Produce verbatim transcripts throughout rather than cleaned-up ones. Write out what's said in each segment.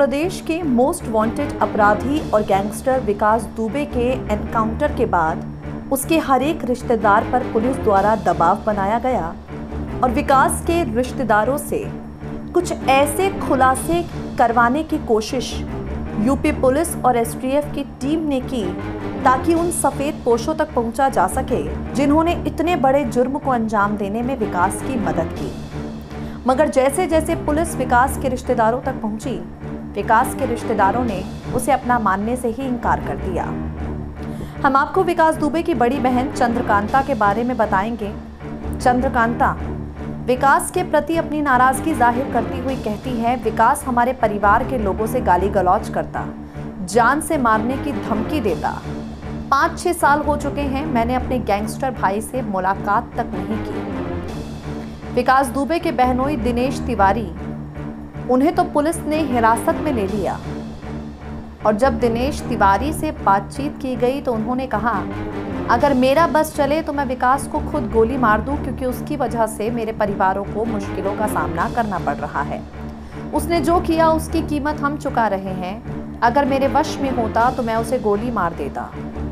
प्रदेश के most wanted अपराधी और गैंगस्टर विकास दुबे के एनकाउंटर के बाद उसके हर एक रिश्तेदार पर पुलिस द्वारा दबाव बनाया गया और विकास के रिश्तेदारों से कुछ ऐसे खुलासे करवाने की कोशिश यूपी पुलिस और एसटीएफ की टीम ने की ताकि उन सफेद पोशों तक पहुंचा जा सके जिन्होंने इतने बड़े जुर्म को अंजाम देने में विकास की मदद की। मगर जैसे जैसे पुलिस विकास के रिश्तेदारों तक पहुंची, विकास के रिश्तेदारों ने उसे अपना मानने से ही इनकार कर दिया। हम आपको विकास दुबे की बड़ी बहन चंद्रकांता के बारे में बताएंगे। चंद्रकांता विकास के प्रति अपनी नाराजगी जाहिर करती हुई कहती है, विकास हमारे परिवार के लोगों से गाली गलौज करता, जान से मारने की धमकी देता। पाँच छः साल हो चुके हैं, मैंने अपने गैंगस्टर भाई से मुलाकात तक नहीं की। विकास दुबे के बहनोई दिनेश तिवारी, उन्हें तो पुलिस ने हिरासत में ले लिया और जब दिनेश तिवारी से बातचीत की गई तो उन्होंने कहा, अगर मेरा बस चले तो मैं विकास को खुद गोली मार दूं क्योंकि उसकी वजह से मेरे परिवारों को मुश्किलों का सामना करना पड़ रहा है। उसने जो किया उसकी कीमत हम चुका रहे हैं। अगर मेरे वश में होता तो मैं उसे गोली मार देता।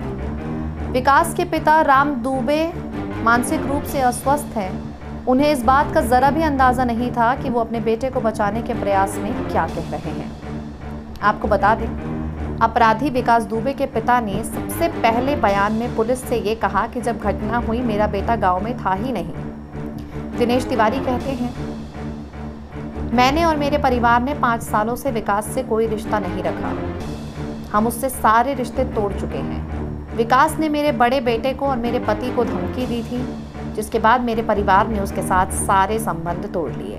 विकास के पिता राम दुबे मानसिक रूप से अस्वस्थ हैं। उन्हें इस बात का जरा भी अंदाजा नहीं था कि वो अपने बेटे को बचाने के प्रयास में क्या कह रहे हैं। आपको बता दें, अपराधी विकास दुबे के पिता ने सबसे पहले बयान में पुलिस से ये कहा कि जब घटना हुई मेरा बेटा गांव में था ही नहीं। दिनेश तिवारी कहते हैं, मैंने और मेरे परिवार ने पाँच सालों से विकास से कोई रिश्ता नहीं रखा। हम उससे सारे रिश्ते तोड़ चुके हैं। विकास ने मेरे बड़े बेटे को और मेरे पति को धमकी दी थी, जिसके बाद मेरे परिवार ने उसके साथ सारे संबंध तोड़ लिए।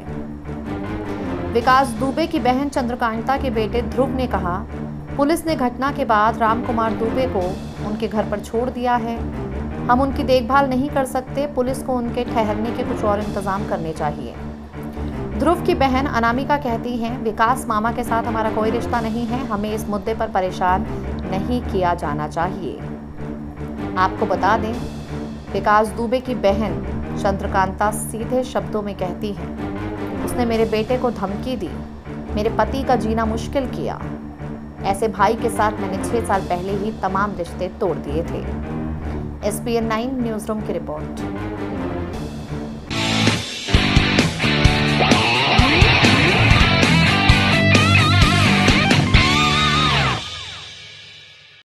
विकास दुबे की बहन चंद्रकांता के बेटे ध्रुव ने कहा, पुलिस ने घटना के बाद राम कुमार दुबे को उनके घर पर छोड़ दिया है। हम उनकी देखभाल नहीं कर सकते। पुलिस को उनके ठहरने के कुछ और इंतजाम करने चाहिए। ध्रुव की बहन अनामिका कहती हैं, विकास मामा के साथ हमारा कोई रिश्ता नहीं है। हमें इस मुद्दे पर परेशान नहीं किया जाना चाहिए। आपको बता दें, विकास दुबे की बहन चंद्रकांता सीधे शब्दों में कहती है, उसने मेरे बेटे को धमकी दी, मेरे पति का जीना मुश्किल किया। ऐसे भाई के साथ मैंने छह साल पहले ही तमाम रिश्ते तोड़ दिए थे। S P N nine newsroom की रिपोर्ट।